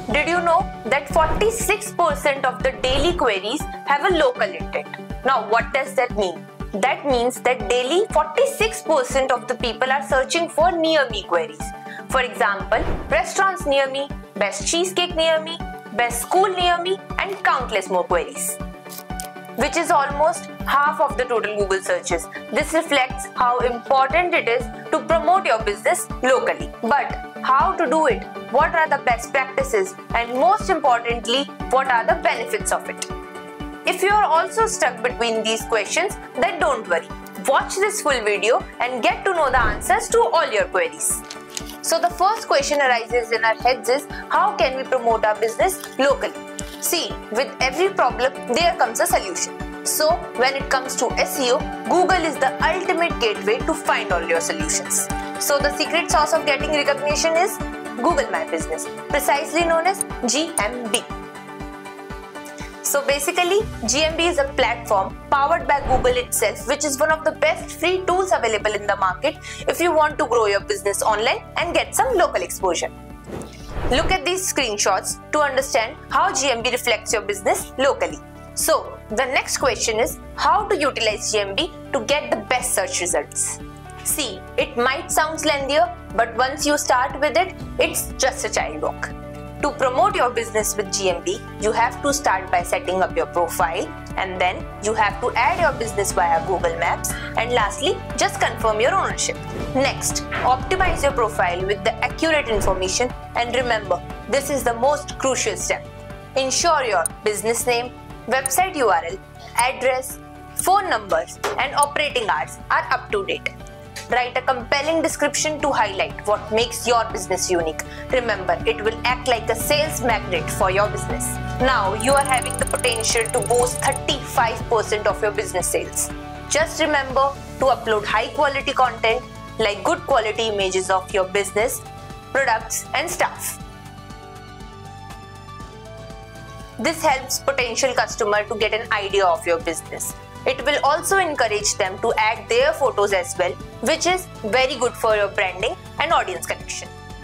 Did you know that 46% of the daily queries have a local intent? Now, what does that mean? That means that daily 46% of the people are searching for near me queries. For example, restaurants near me, best cheesecake near me, best school near me, and countless more queries, which is almost half of the total Google searches. This reflects how important it is to promote your business locally. But how to do it? What are the best practices? And most importantly, what are the benefits of it? If you are also stuck between these questions, then don't worry. Watch this full video and get to know the answers to all your queries. So the first question arises in our heads is, how can we promote our business locally? See, with every problem, there comes a solution. So when it comes to SEO, Google is the ultimate gateway to find all your solutions. So the secret sauce of getting recognition is Google My Business, precisely known as GMB. So basically, GMB is a platform powered by Google itself, which is one of the best free tools available in the market if you want to grow your business online and get some local exposure. Look at these screenshots to understand how GMB reflects your business locally. So the next question is how to utilize GMB to get the best search results. See, it might sound lengthier, but once you start with it, it's just a child walk. To promote your business with GMB, you have to start by setting up your profile, and then you have to add your business via Google Maps, and lastly, just confirm your ownership. Next, optimize your profile with the accurate information, and remember, this is the most crucial step. Ensure your business name, website URL, address, phone numbers, and operating hours are up to date. Write a compelling description to highlight what makes your business unique. Remember, it will act like a sales magnet for your business. Now, you are having the potential to boost 35% of your business sales. Just remember to upload high quality content like good quality images of your business, products, and staff. This helps potential customer to get an idea of your business. It will also encourage them to add their photos as well, which is very good for your branding and audience connection.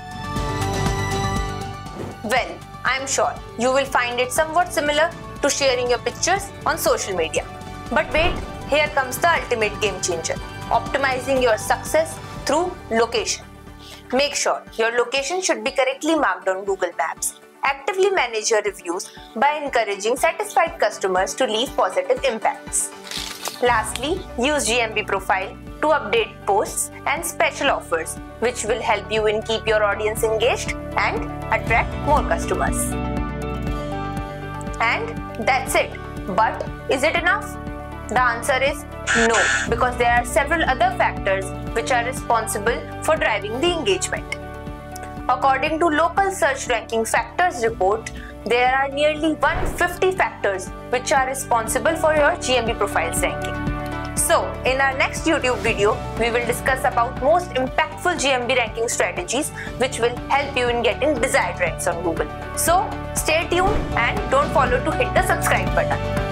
Well, I am sure you will find it somewhat similar to sharing your pictures on social media. But wait, here comes the ultimate game changer: optimizing your success through location. Make sure your location should be correctly marked on Google Maps. Actively manage your reviews by encouraging satisfied customers to leave positive impacts. Lastly, use GMB profile to update posts and special offers, which will help you in keep your audience engaged and attract more customers. And that's it. But is it enough? The answer is no, because there are several other factors which are responsible for driving the engagement. According to Local Search Ranking Factors report, there are nearly 150 factors which are responsible for your GMB profile's ranking. So, in our next YouTube video, we will discuss about most impactful GMB ranking strategies which will help you in getting desired ranks on Google. So, stay tuned and don't forget to hit the subscribe button.